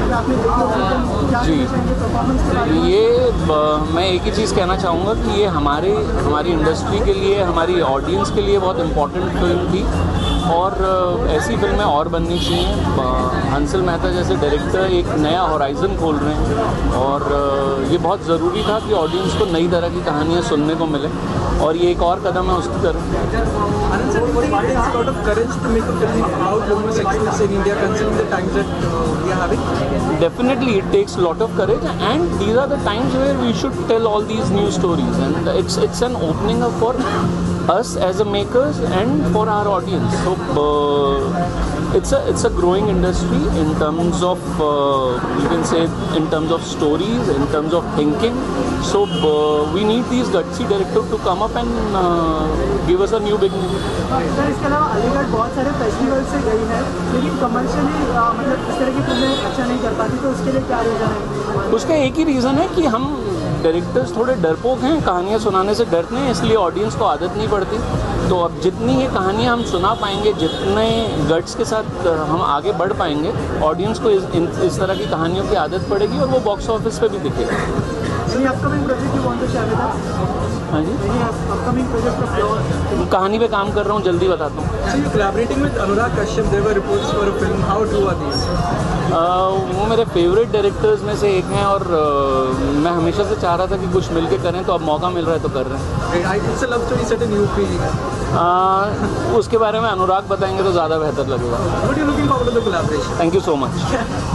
जी, ये मैं एक ही चीज़ कहना चाहूँगा कि ये हमारी इंडस्ट्री के लिए, हमारी ऑडियंस के लिए बहुत इम्पोर्टेंट फिल्म थी और ऐसी फिल्में और बननी चाहिए। हंसल मेहता जैसे डायरेक्टर एक नया होराइज़न खोल रहे हैं और ये बहुत ज़रूरी था कि ऑडियंस को नई तरह की कहानियाँ सुनने को मिले और ये एक और कदम है उसकी तरफ। Anand sir, what takes a lot of courage to make a film about homosexuals in India, considering the times that we are having? Definitely, it takes a lot of courage, and these are the times where we should tell all these new stories, and it's an opening up for us as a makers and for our audience. So it's a growing industry in terms of you can say in terms of stories, in terms of thinking. So we need these gutsy directors to come up and give us a new beginning. Sir, इसके अलावा अलीगढ़ बहुत सारे festival से गई है, लेकिन commercially मतलब इस तरह की फिल्में अच्छा नहीं कर पाती, तो उसके लिए क्या रीज़न है? उसका एक ही रीज़न है कि हम डायरेक्टर्स थोड़े डरपोक हैं, कहानियाँ सुनाने से डरते हैं, इसलिए ऑडियंस को आदत नहीं पड़ती। तो अब जितनी ये कहानियाँ हम सुना पाएंगे, जितने गट्स के साथ हम आगे बढ़ पाएंगे, ऑडियंस को इस तरह की कहानियों की आदत पड़ेगी और वो बॉक्स ऑफिस पे भी दिखेगा। Upcoming project you want to share with us? हाँ जी, अपकमिंग प्रोजेक्ट ऑफ कहानी पे काम कर रहा हूँ, जल्दी बताता हूँ। So you're collaborating with Anurag Kashyap. There were reports for a film. How true are these? वो मेरे फेवरेट डायरेक्टर्स में से एक हैं और मैं हमेशा से चाह रहा था कि कुछ मिलके करें, तो अब मौका मिल रहा है तो कर रहे हैं। It's a love story set in UP. उसके बारे में अनुराग बताएंगे तो ज़्यादा बेहतर लगेगा। What are you looking forward to the collaboration? Thank you so much.